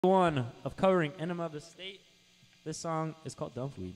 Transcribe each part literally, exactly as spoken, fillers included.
One of covering Enema of the State. This song is called Dumpweed.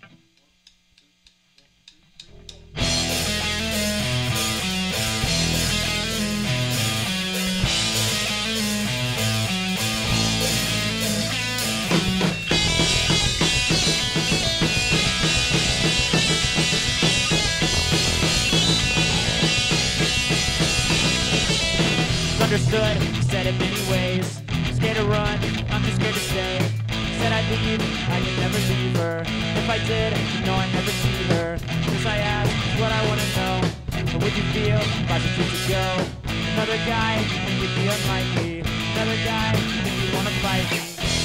Understood, said it many ways. Scared to run, I'm too scared to stay. Said I'd leave, I could never leave her. If I did, you know I'd never see her. Cause I asked what I wanna know. How would you feel if I should choose to go? Another guy, think you'd be unlikely. Another guy, think you'd wanna fight me.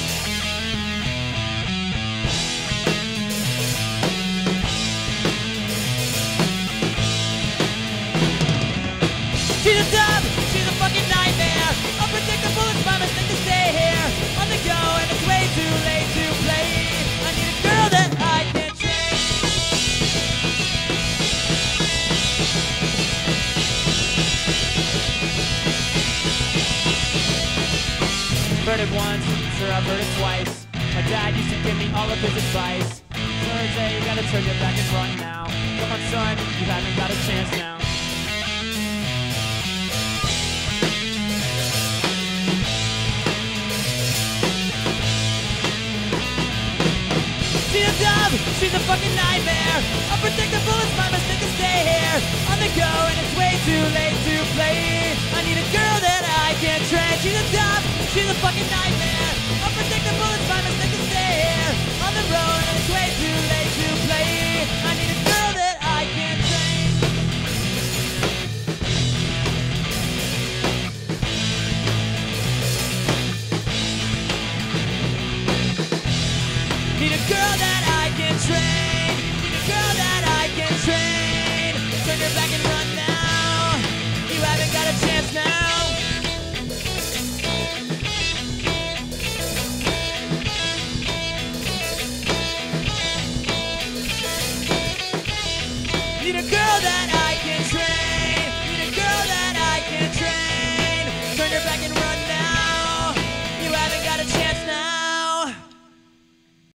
She's a dub, she's a fucking nightmare. Unpredictable, it's my mistake to stay here. On the go and it's way too late to play. I need a girl that I can train. Heard it once, sure I've heard it twice. My dad used to give me all of his advice. Sure, say you gotta turn your back and run now. Come on son, you haven't got a chance now. She's a dub, she's a fucking nightmare. Unpredictable, it's my mistake to stay here. On the go and it's way too late to play. I need a girl that I can train. She's a dub, she's a fucking nightmare. Unpredictable, it's my mistake to stay here. On the road and it's way too late to play. I need a girl that I can train. Need a girl that I can train. Need a girl that I can train. Turn your back